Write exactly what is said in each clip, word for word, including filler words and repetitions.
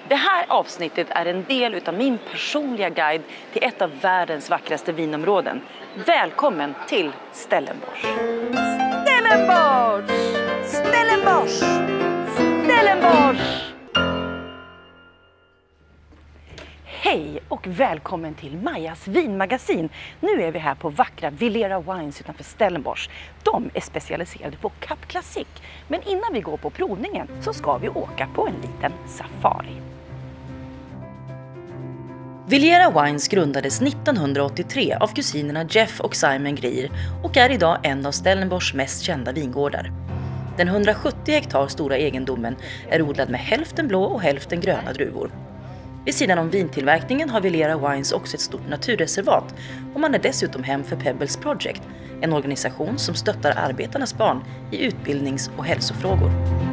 Det här avsnittet är en del utav min personliga guide till ett av världens vackraste vinområden. Välkommen till Stellenbosch! Stellenbosch! Stellenbosch! Stellenbosch! Hej och välkommen till Majas vinmagasin. Nu är vi här på vackra Villiera Wines utanför Stellenbosch. De är specialiserade på Cap Classique. Men innan vi går på provningen så ska vi åka på en liten safari. Villiera Wines grundades nittonhundraåttiotre av kusinerna Jeff och Simon Greer och är idag en av Stellenboschs mest kända vingårdar. Den hundrasjuttio hektar stora egendomen är odlad med hälften blå och hälften gröna druvor. Vid sidan om vintillverkningen har Villiera Wines också ett stort naturreservat och man är dessutom hem för Pebbles Project, en organisation som stöttar arbetarnas barn i utbildnings- och hälsofrågor.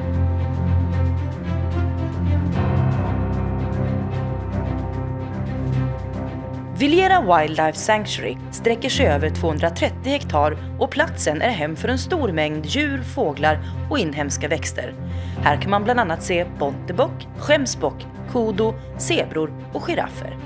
Villiera Wildlife Sanctuary sträcker sig över tvåhundratrettio hektar och platsen är hem för en stor mängd djur, fåglar och inhemska växter. Här kan man bland annat se bontebock, skämsbock, kodo, zebror och giraffer.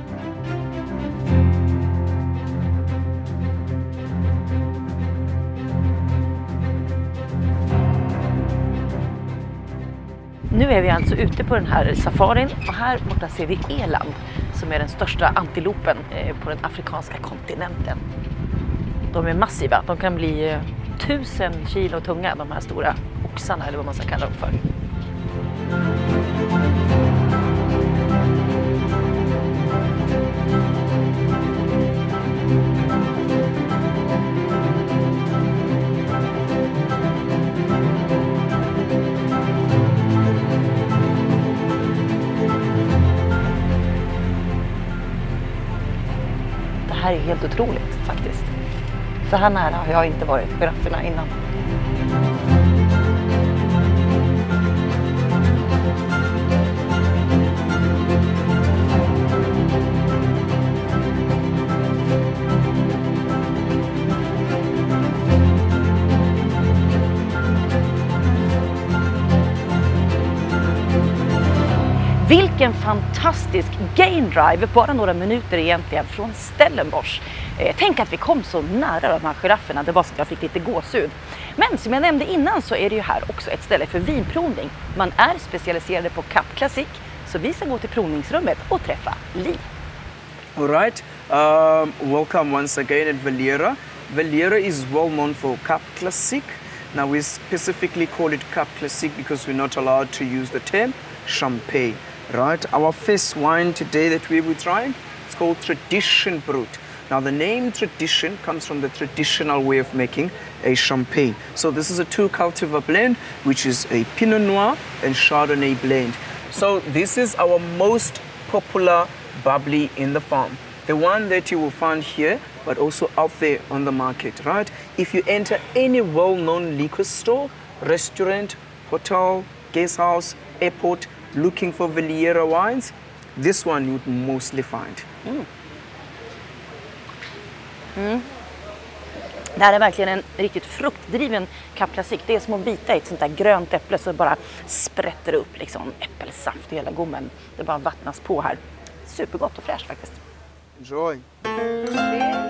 Nu är vi alltså ute på den här safarin och här borta ser vi eland som är den största antilopen på den afrikanska kontinenten. De är massiva, de kan bli tusen kilo tunga, de här stora oxarna eller vad man ska kalla dem för. Det här är helt otroligt faktiskt. Så här nära har jag inte varit girafferna innan. Vilken fantastisk gain drive, bara några minuter egentligen från Stellenbosch. Eh, tänk att vi kom så nära de här girafferna, det var så att jag fick lite gåshud. Men som jag nämnde innan så är det ju här också ett ställe för vinprovning. Man är specialiserade på Cap Classique, så vi ska gå till provningsrummet och träffa Li. All right, um, welcome once again at Villiera. Villiera is well known for Cap Classique. Now we specifically call it Cap Classique because we're not allowed to use the term champagne. Right, our first wine today that we will be trying, it's called Tradition Brut. Now the name Tradition comes from the traditional way of making a champagne. So this is a two cultivar blend, which is a Pinot Noir and Chardonnay blend. So this is our most popular bubbly in the farm. The one that you will find here, but also out there on the market, right? If you enter any well-known liquor store, restaurant, hotel, guest house, airport, looking for Villiera wines, this one you would mostly find. Mm. Mm. Det här är verkligen en riktigt fruktdriven Cap Classique. Det är som att bita i ett sånt där grönt äpple så bara sprätter upp liksom äppelsaft i hela gommen. Det bara vattnas på här. Supergott och fräscht faktiskt. Enjoy!